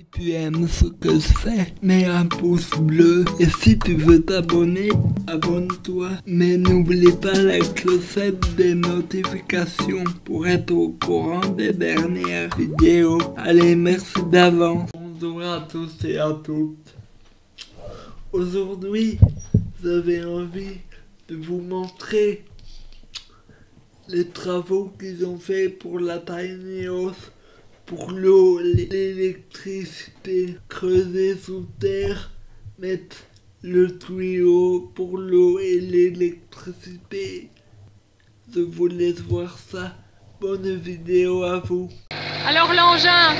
tu aimes ce que je fais, mets un pouce bleu. Et si tu veux t'abonner, abonne-toi. Mais n'oublie pas la clochette des notifications pour être au courant des dernières vidéos. Allez, merci d'avance. Bonjour à tous et à toutes. Aujourd'hui, j'avais envie de vous montrer les travaux qu'ils ont fait pour la tiny house, pour l'eau, l'électricité, creuser sous terre, mettre le tuyau pour l'eau et l'électricité. Je vous laisse voir ça. Bonne vidéo à vous. Alors l'engin,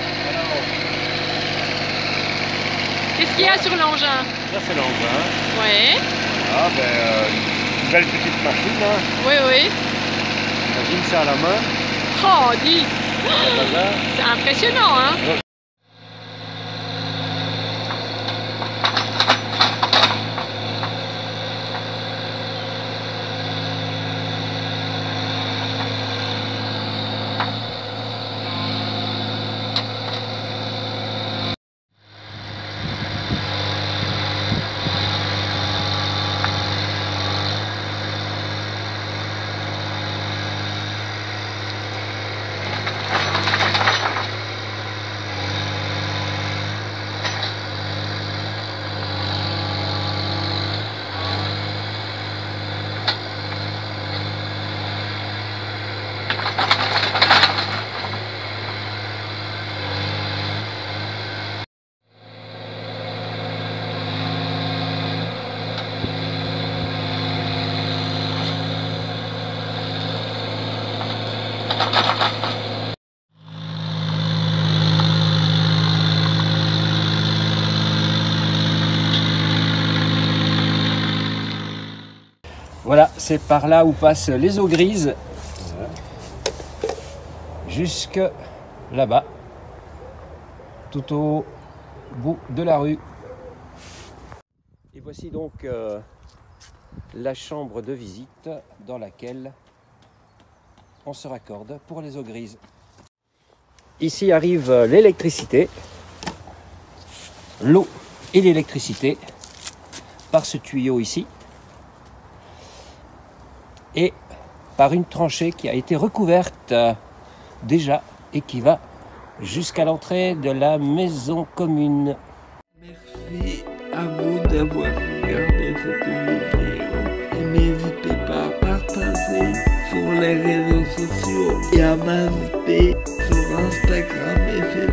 qu'est-ce qu'il y a sur l'engin? Ça c'est l'engin. Oui. Voilà, une belle petite machine. Hein. Oui, oui. Imagine ça à la main. Oh, dis! C'est impressionnant, hein? Ouais. Voilà, c'est par là où passent les eaux grises, jusque là-bas, tout au bout de la rue. Et voici donc la chambre de visite dans laquelle on se raccorde pour les eaux grises. Ici arrive l'électricité, l'eau et l'électricité par ce tuyau ici. Et par une tranchée qui a été recouverte déjà et qui va jusqu'à l'entrée de la maison commune. Merci à vous d'avoir regardé cette vidéo et n'hésitez pas à partager sur les réseaux sociaux et à m'inviter sur Instagram et Facebook.